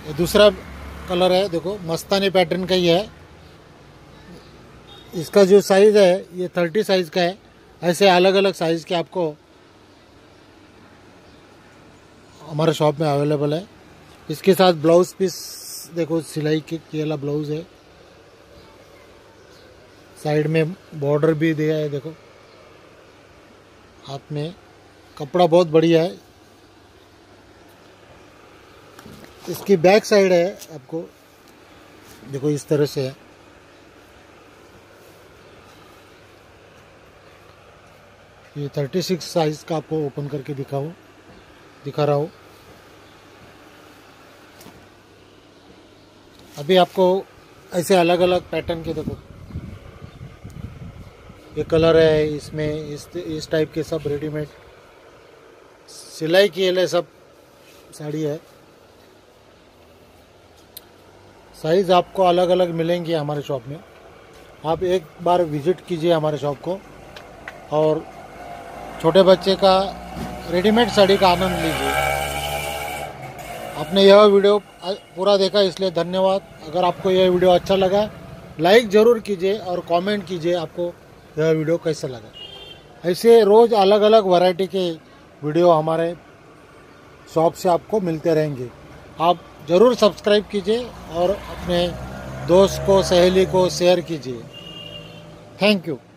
ये दूसरा कलर है, देखो मस्तानी पैटर्न का ही है। इसका जो साइज़ है ये 30 साइज़ का है। ऐसे अलग अलग साइज़ के आपको हमारे शॉप में अवेलेबल है। इसके साथ ब्लाउज पीस देखो, सिलाई की वाला ब्लाउज है, साइड में बॉर्डर भी दिया है। देखो हाथ में, कपड़ा बहुत बढ़िया है। इसकी बैक साइड है, आपको देखो इस तरह से है। ये 36 साइज का आपको ओपन करके दिखा रहा हूँ। अभी आपको ऐसे अलग अलग पैटर्न के देखो, ये कलर है, इसमें इस टाइप के सब रेडीमेड सिलाई किए ले सब साड़ी है। साइज़ आपको अलग अलग मिलेंगे हमारे शॉप में। आप एक बार विज़िट कीजिए हमारे शॉप को और छोटे बच्चे का रेडीमेड साड़ी का आनंद लीजिए। आपने यह वीडियो पूरा देखा इसलिए धन्यवाद। अगर आपको यह वीडियो अच्छा लगा लाइक ज़रूर कीजिए और कमेंट कीजिए आपको यह वीडियो कैसा लगा। ऐसे रोज़ अलग अलग वैरायटी के वीडियो हमारे शॉप से आपको मिलते रहेंगे। आप ज़रूर सब्सक्राइब कीजिए और अपने दोस्त को, सहेली को शेयर कीजिए। Thank you.